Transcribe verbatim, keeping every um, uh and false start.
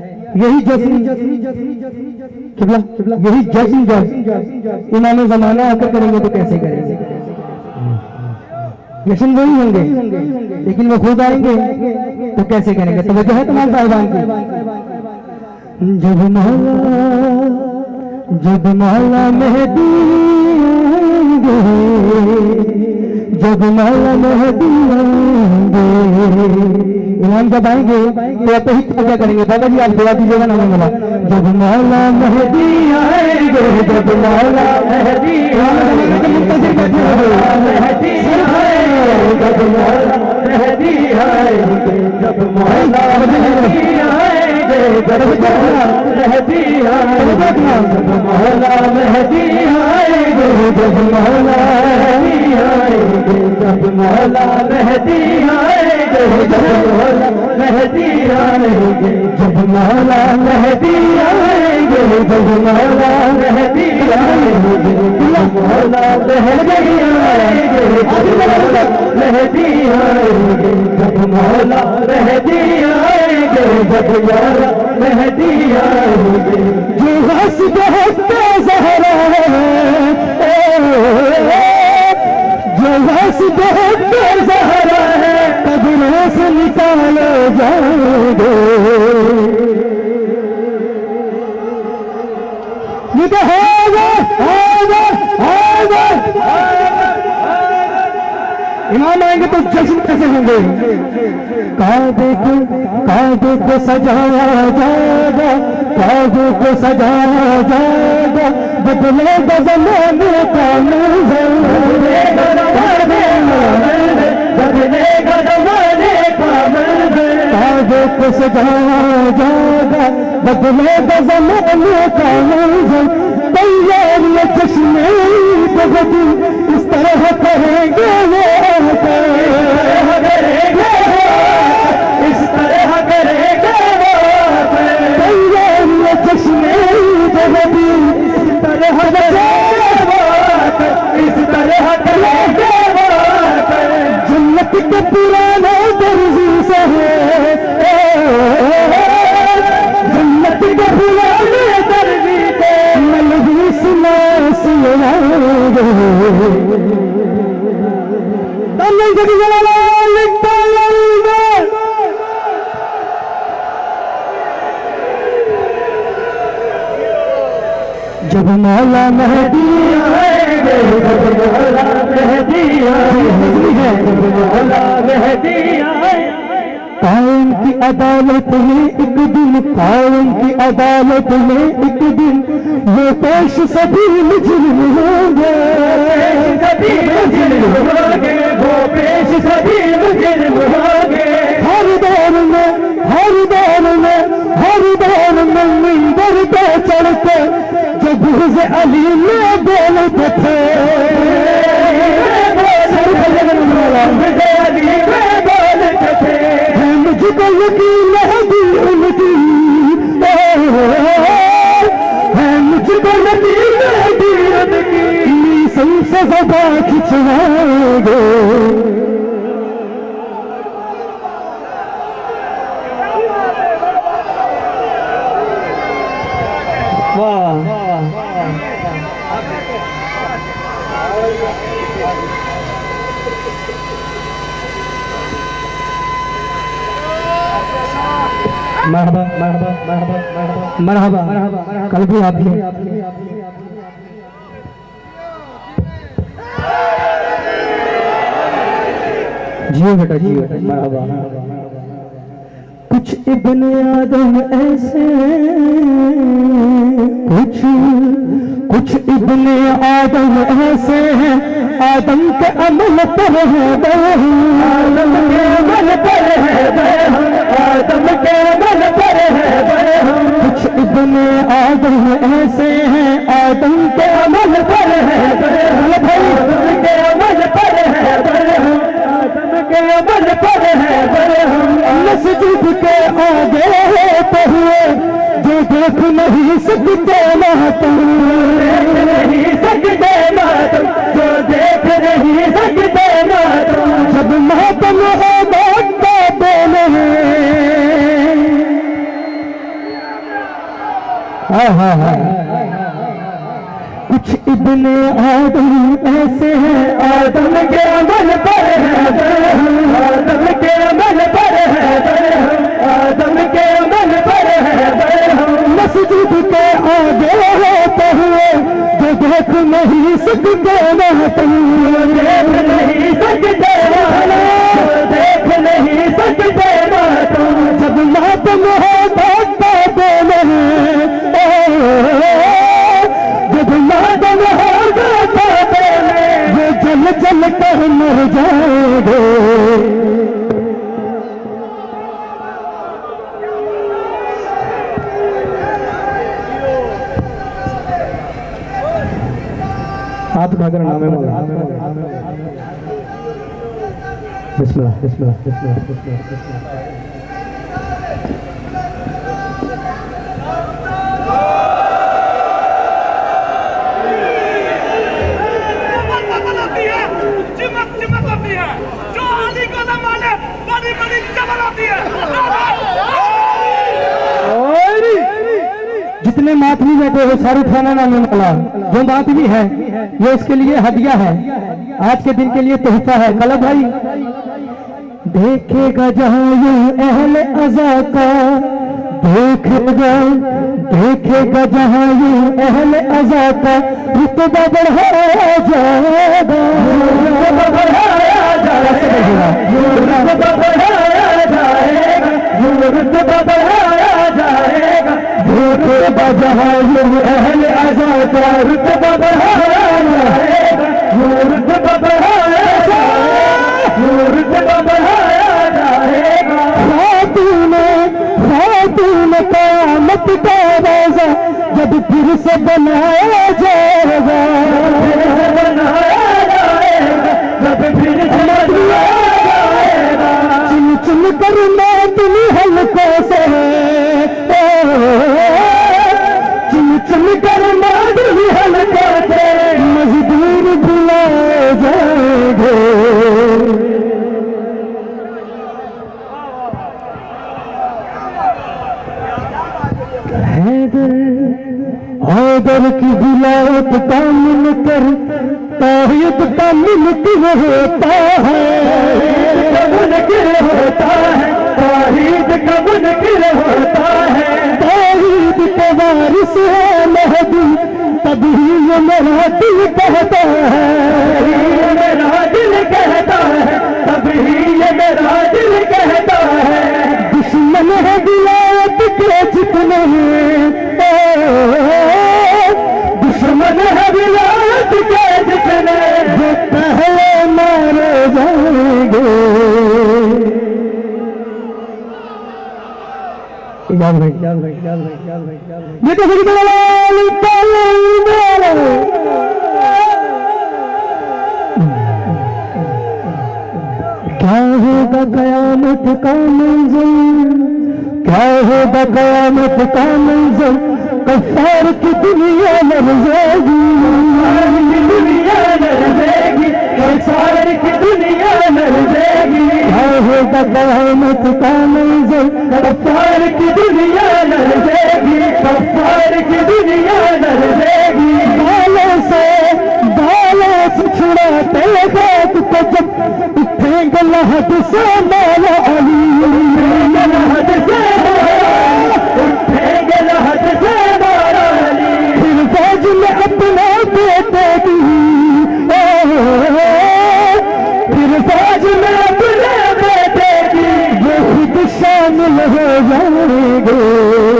यही जश्न किबला यही जश्न इमाम ज़माना आकर करेंगे तो कैसे करेंगे? जश्न वही होंगे लेकिन वो खुद आएंगे तो कैसे करेंगे? तो वजह है तमाम साहिबान की। जब मौला जब मौला मेहदी आएंगे, जब मौला मेहदी आएंगे, इमाम जब आएंगे तो आप ही क्या करेंगे? बाबा जी आप दुआ दीजिएगा ना बोला। जब मौला मेहदी आएंगे, जब मौला मेहदी आएंगे, जब मौला मेहदी आएंगे, जब मौला मेहदी आएंगे, जब मौला मेहदी आएंगे, जब मौला मेहदी आएंगे, जब मौला मेहदी आएंगे, जब मौला मेहदी आएंगे, जब मौला मेहदी आएंगे, जब मौला मेहदी आएंगे, जब मौला मेहदी आएंगे, जब मौला मेहदी आएंगे, जब मौला मेहदी आएंगे, जब मौला मेहदी आएंगे, जब मौला मेहदी आएंगे, जब मौला मेहदी आएंगे, जो हंस कहते ज़हरा है, जो हंस कहते ज़हरा है, कब्रों से निकाले जाएंगे। ये तो होगा होगा होगा। इमाम आएंगे तो जश्न कैसे होंगे? काबे को काबे को सजाया जाएगा, काबे को सजाया जाएगा, बदलेगा ज़माने का मंज़र, बदलेगा ज़माने का मंज़र, काबे को सजाया जाएगा, बदलेगा ज़माने का मंज़र, तैयार ये जश्न बहुत इस तरह करेंगे वो, इस तरह करेंगे वो, तैयार ये जश्न बहुत इस तरह करेंगे वो, इस तरह करेंगे वो, जन्नत के पुराने दर्जी से है, जन्नत के पुराने दर्जी से मलबूस नास लगाएंगे। जब मौला मेहदी आएंगे, जब मौला मेहदी आएंगे, जब मौला मेहदी आएंगे, कायम की अदालत में एक दिन, कायम की अदालत में एक दिन, वो पेश सभी मुजरिम होंगे, सभी मुजरिम होंगे, वो पेश सभी मुजरिम होंगे। हर दौर में हर दौर में हर दौर में मिंबर पे चढ़ते जब गुज़ अली में बोलते थे, अली में बोलते थे, मुझको यकीन है उनकी, है मुझको यकीन है उनकी, सबसे ज़बा खिंचवाएंगे। वाह मरहबा मरहबा मरहबा मरहबा मरहबा कल भी आप ही जियो बेटा जियो मरहबा। कुछ इब्ने आदम ऐसे, कुछ कुछ इब्ने आदम ऐसे हैं, आदम के अमल पर है बहम, आदम के अमल पर है बहम, आदम के अमल पर है बहम। कुछ इब्ने आदम ऐसे हैं, आदम के अमल पर है बहम, आदम के अमल पर है बहम, आदम के अमल पर है बहम। मस्जिद के आगे होते हुए जो देख नहीं सकते मातम, देख नहीं सकते मातम, जो देख नहीं सकते मातम। जब मातम हो बात बोले कुछ इब्ने आदम ऐसे हैं, आदम के अमल पर है, आदम के अमल पर है, आदम के अमल पर है। मस्जिद के आगे होते हुए जो देख नहीं सकते मातम, देख नहीं सकते देख नहीं सकते मातम। जब मातम होता तो बोले, जब मातम होगा तो बोले, वो जल जल कर मर जाएंगे। हाथ उठाकर नाम है मौला। बिस्मिल्लाह बिस्मिल्लाह बिस्मिल्लाह बिस्मिल्लाह बिस्मिल्लाह। चिमक चिमक होती है, जो आली को न माने बड़ी बड़ी चमक होती है। जितने मातमी बैठे हो शाहरुख खान नाम मौला, जो मातमी है ये उसके लिए हदिया है, आज के दिन के लिए तोहफा है। कलब भाई देखेगा जहाँ यूं अहले अज़ा का, देखेगा देखेगा जहाँ यूं अहले अज़ा का, रुतबा बढ़ाया जाएगा, रुतबा बढ़ाया जाएगा, रुतबा बढ़ाया जाएगा, रुतबा बढ़ाया जाएगा। रुतबा जहाँ यूं अहले अज़ा का, रुतबा बढ़ाया जाएगा, रुतबा बढ़ाया जाएगा, रुतबा बढ़ाया जाएगा। खातून खातून क़यामत का रोज़ा जब फिर से बनाया जाएगा, बनाया जाएगा, जब फिर से बनाया जाएगा। चुन चुन कर मैं तुम हल्कों से, चुन चुन कर मैं तुम हल्कों से, मजदूर बुलाए जाएंगे। हैदर की विलायत का मुनकर तौहीद का मुनकिर होता है, मुनकिर होता है, तौहीद का मुनकिर होता है। तौहीद के वारिस है महदी, तभी ये मेरा दिल कहता है, ये मेरा दिल कहता है, तभी ये मेरा दिल कहता है। दुश्मन है विलायत के जितने, दुश्मन है विलायत के जितने, वो पहले मारे जाएंगे। याद भाई याद भाई याद भाई याद भाई याद भाई ये तो सही क्या होगा कयामत का मंज़िल, क्या होगा कयामत का मंज़िल, कफ़ार की दुनिया मर जाएगी, दुनिया मर जाएगी, कफ़ार की दुनिया मर जाएगी। क्या होगा कयामत का मंज़िल, कफ़ार की दुनिया मर जाएगी, कफ़ार की दुनिया मर जाएगी। बालों से बालों से छुड़ाते खाक को जब उठेंगे लहद से मौला अली, उठेंगे लहद से उठेंगे लहद से मौला अली। फिर फौज में अपना बेटे की, फिर फौज में अपने बेटे की वो खुद शामिल हो जाएंगे।